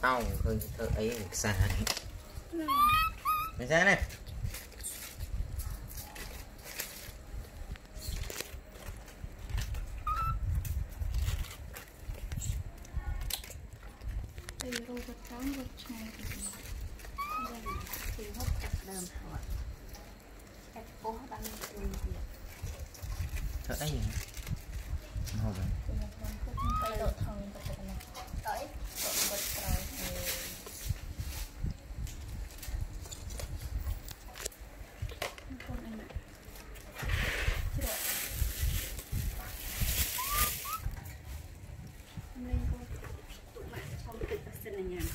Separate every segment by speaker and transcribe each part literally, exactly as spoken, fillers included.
Speaker 1: tao hơi thợ ấy xa mày ra này
Speaker 2: thì rồi vật trắng vật này thì hấp chặt đờm hỏi các cố đang làm việc
Speaker 1: thợ ấy gì hả rồi
Speaker 2: cái độ thằng vật này tới độ vật trời con anh ạ chưa rồi hôm nay cô tụi bạn trong tự xin là nhà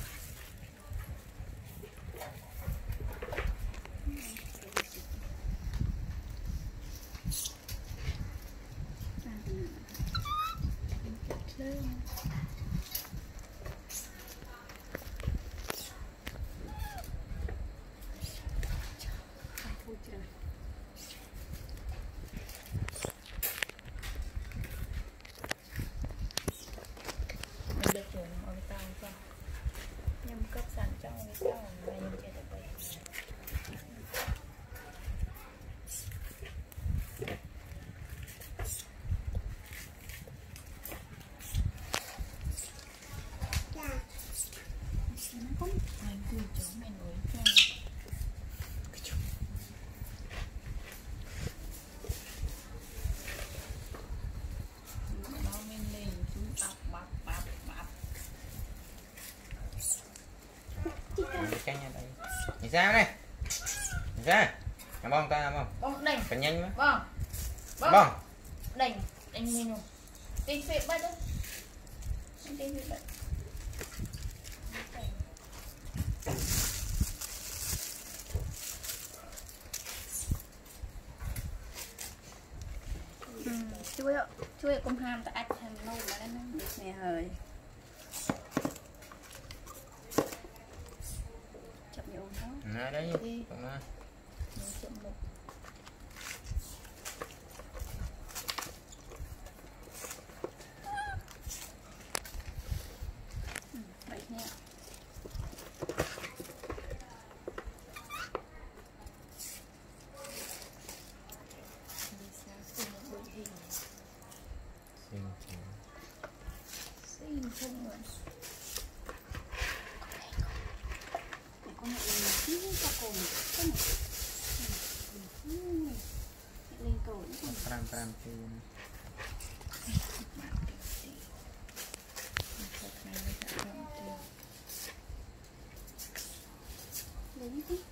Speaker 2: nhâm cấp sản trong cái sau mà nhâm chơi được vậy nó có hai cùi chỗ mày nổi cho nó men lên chúng bắp bắp bắp bắp
Speaker 1: cái nha đây nhìn sao này nhìn sao làm bông ta làm bông
Speaker 2: bông đánh
Speaker 1: cần nhanh quá
Speaker 2: bông
Speaker 1: bông bông
Speaker 2: đánh đánh menu tinh phệ bắt đấy tinh phệ bắt chui ạ chui cùng ham ta ăn ham lâu mà đấy nó nè hơi chậm nhiều đó
Speaker 1: nè đấy đi
Speaker 2: chậm một vậy nha xin không rồi con này là chín cho cùng cái này lên cầu những
Speaker 1: pram pram thì
Speaker 2: lấy đi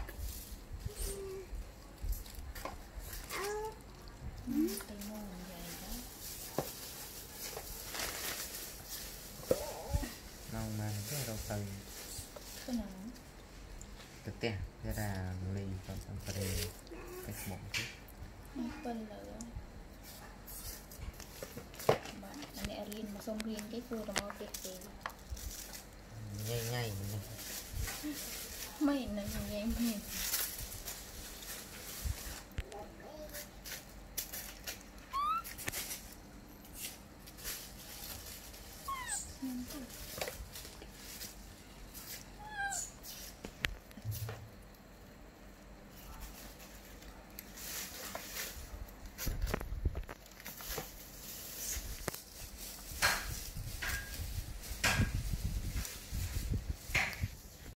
Speaker 2: cây mô dài đó
Speaker 1: nông mà cái rau tây
Speaker 2: cái nào
Speaker 1: thực tế ra là lì còn xong phải để cái mỏng chứ
Speaker 2: phân là bạn mẹ riêng mà xong riêng cái phôi đồng tiền tiền
Speaker 1: nhây nhây
Speaker 2: mấy này nhây nhây